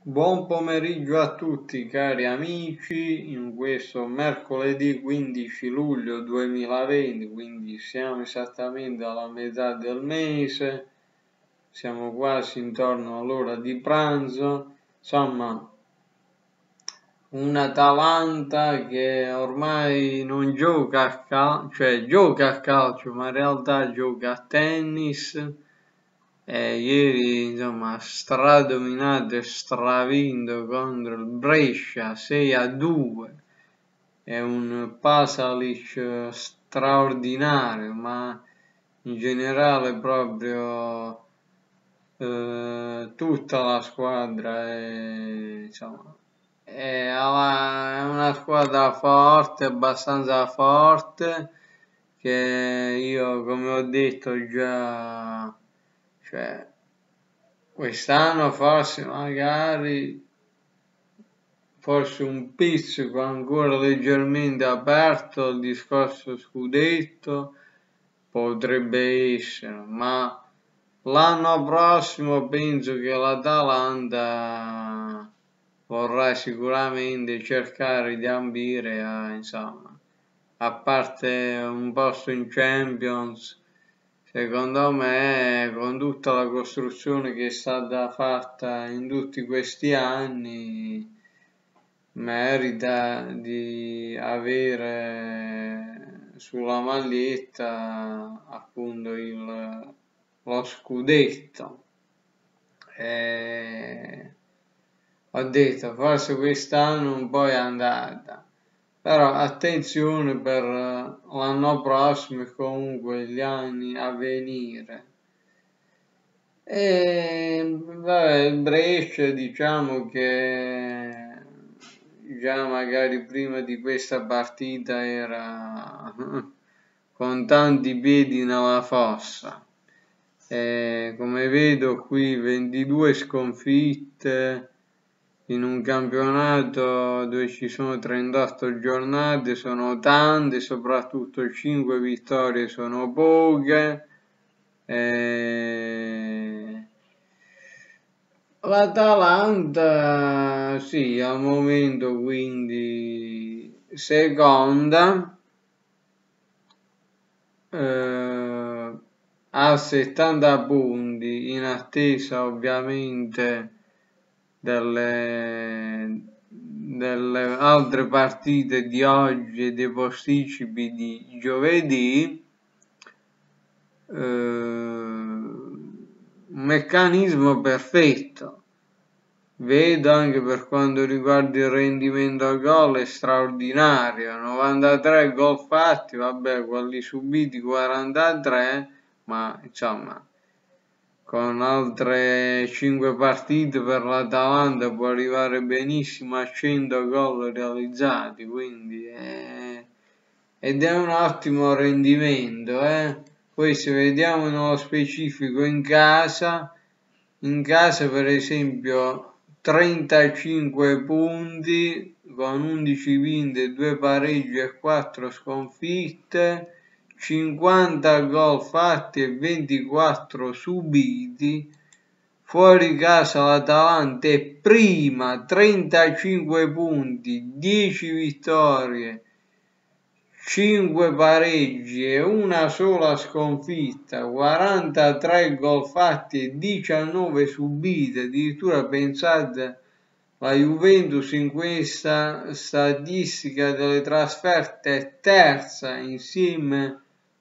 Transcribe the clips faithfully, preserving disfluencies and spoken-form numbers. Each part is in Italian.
Buon pomeriggio a tutti cari amici, in questo mercoledì quindici luglio duemilaventi, quindi siamo esattamente alla metà del mese, siamo quasi intorno all'ora di pranzo, insomma un'Atalanta che ormai non gioca a calcio, cioè gioca a calcio ma in realtà gioca a tennis. Eh, ieri insomma ha stradominato e stravinto contro il Brescia sei a due, è un Pasalic straordinario, ma in generale proprio eh, tutta la squadra è, insomma, è, alla- è una squadra forte, abbastanza forte, che io come ho detto già, cioè quest'anno forse magari forse un pizzico ancora leggermente aperto il discorso scudetto potrebbe essere, ma l'anno prossimo penso che l'Atalanta vorrà sicuramente cercare di ambire a, insomma, a parte un posto in Champions. Secondo me, con tutta la costruzione che è stata fatta in tutti questi anni, merita di avere sulla maglietta appunto il, lo scudetto. E ho detto, forse quest'anno un po' è andata. Però attenzione per l'anno prossimo e comunque gli anni a venire. E vabbè, il Brescia diciamo che già magari prima di questa partita era con tanti piedi nella fossa. E come vedo qui ventidue sconfitte in un campionato dove ci sono trentotto giornate, sono tante, soprattutto cinque vittorie sono poche. E L'Atalanta, sì, al momento quindi seconda, eh, a settanta punti, in attesa ovviamente delle, delle altre partite di oggi e dei posticipi di giovedì. Eh, un meccanismo perfetto. Vedo anche per quanto riguarda il rendimento a gol è straordinario, novantatré gol fatti, vabbè, quelli subiti quarantatré, ma insomma con altre cinque partite per l'Atalanta può arrivare benissimo a cento gol realizzati, quindi è... ed è un ottimo rendimento, eh? Poi se vediamo nello specifico in casa, in casa per esempio trentacinque punti con undici vinte, due pareggi e quattro sconfitte, cinquanta gol fatti e ventiquattro subiti. Fuori casa l'Atalanta è prima, trentacinque punti, dieci vittorie, cinque pareggi e una sola sconfitta, quarantatré gol fatti e diciannove subite. Addirittura pensate, la Juventus in questa statistica delle trasferte è terza insieme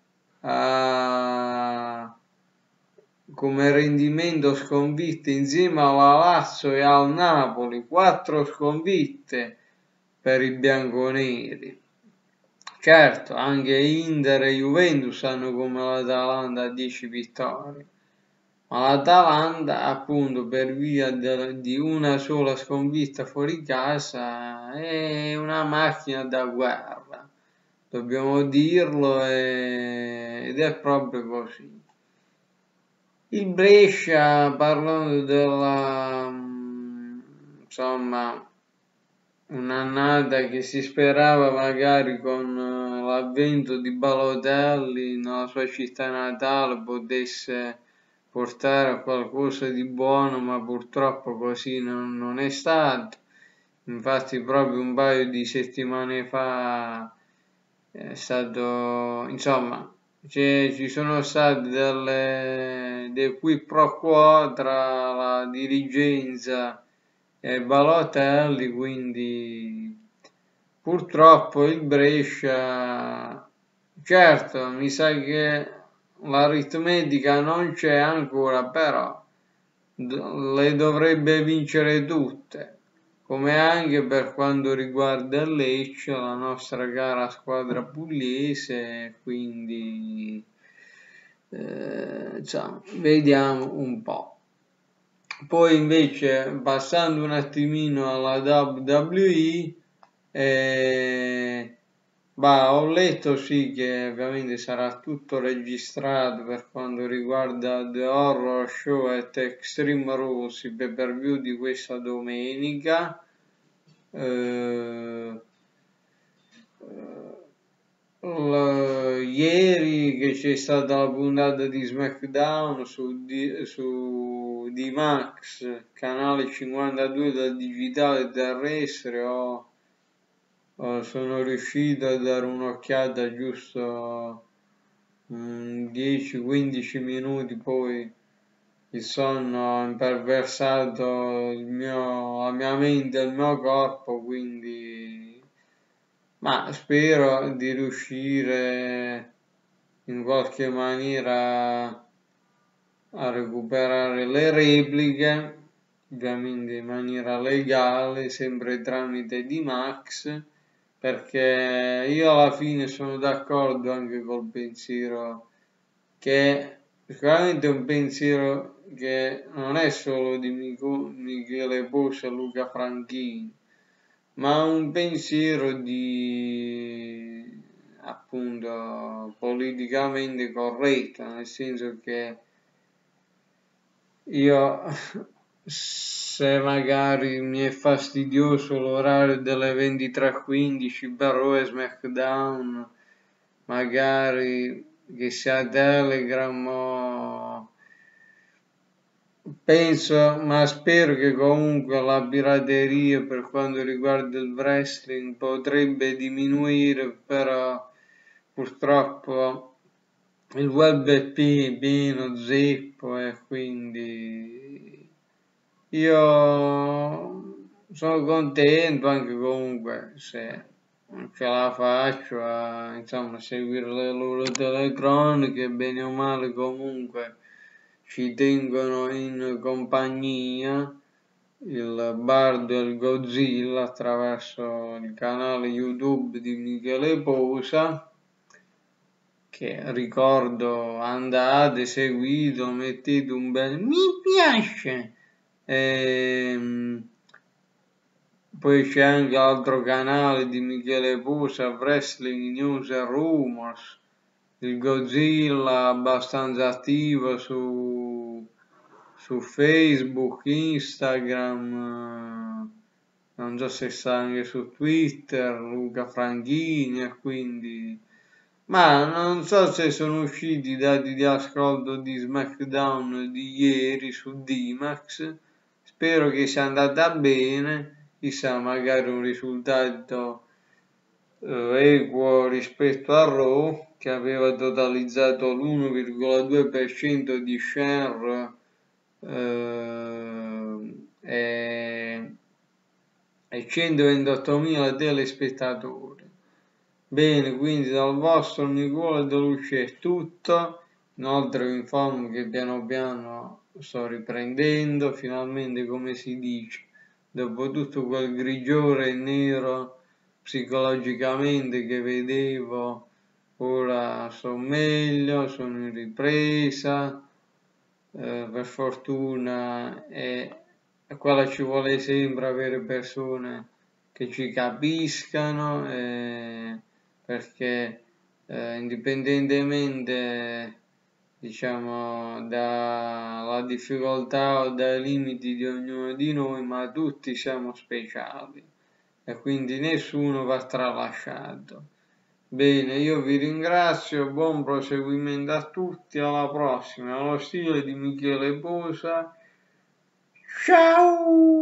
a, come rendimento sconfitte insieme alla Lazio e al Napoli, quattro sconfitte per i bianconeri. Certo, anche Inter e Juventus hanno come l'Atalanta dieci vittorie, ma l'Atalanta appunto per via de, di una sola sconfitta fuori casa è una macchina da guerra, dobbiamo dirlo, e, ed è proprio così. Il Brescia, parlando della, insomma, un'annata che si sperava magari con l'avvento di Balotelli nella sua città natale potesse, portare a qualcosa di buono, ma purtroppo così non, non è stato. Infatti proprio un paio di settimane fa è stato, insomma, ci sono stati delle, dei qui pro quo tra la dirigenza e Balotelli, quindi purtroppo il Brescia, certo, mi sa che l'aritmetica non c'è ancora, però le dovrebbe vincere tutte, come anche per quanto riguarda il Lecce, la nostra cara squadra pugliese, quindi eh, insomma, vediamo un po'. Poi invece, passando un attimino alla W W E, eh, bah, ho letto sì che ovviamente sarà tutto registrato per quanto riguarda The Horror Show at Extreme Rules, il pay per view di questa domenica. Eh, eh, ieri che c'è stata la puntata di SmackDown su, D, su D-Max, canale cinquantadue del digitale terrestre, ho sono riuscito a dare un'occhiata giusto dieci quindici minuti, poi il sonno ha imperversato il mio, la mia mente e il mio corpo, quindi ma spero di riuscire in qualche maniera a recuperare le repliche, ovviamente in maniera legale, sempre tramite D-Max, perché io alla fine sono d'accordo anche col pensiero che sicuramente è un pensiero che non è solo di Michele Posa e Luca Franchini, ma un pensiero di appunto politicamente corretto, nel senso che io se magari mi è fastidioso l'orario delle ventitré e quindici per Raw e SmackDown, magari che sia Telegram o penso, ma spero che comunque la pirateria per quanto riguarda il wrestling potrebbe diminuire, però purtroppo il web è pieno zeppo e quindi io sono contento anche comunque se non ce la faccio a insomma seguire le loro telecroniche, bene o male comunque ci tengono in compagnia il Bardo e il Godzilla attraverso il canale YouTube di Michele Posa, che ricordo andate, seguito, mettete un bel mi piace. Ehm, poi c'è anche l'altro canale di Michele Posa, Wrestling News e Rumors, il Godzilla abbastanza attivo su, su Facebook, Instagram, non so se sta anche su Twitter, Luca Franchini, e quindi ma non so se sono usciti i dati di ascolto di SmackDown di ieri su D-Max, spero che sia andata bene, chissà magari un risultato eh, equo rispetto a Raw, che aveva totalizzato l'uno virgola due per cento di share eh, e, e centoventottomila telespettatori. Bene, quindi dal vostro Nicola De Luce è tutto, inoltre vi informo che piano piano sto riprendendo, finalmente come si dice, dopo tutto quel grigiore nero psicologicamente che vedevo, ora sto meglio, sono in ripresa, eh, per fortuna, e, e quella ci vuole sempre avere persone che ci capiscano, eh, perché eh, indipendentemente diciamo dalla difficoltà o dai limiti di ognuno di noi, ma tutti siamo speciali e quindi nessuno va tralasciato. Bene, io vi ringrazio, buon proseguimento a tutti, alla prossima, allo stile di Michele Bosa. Ciao!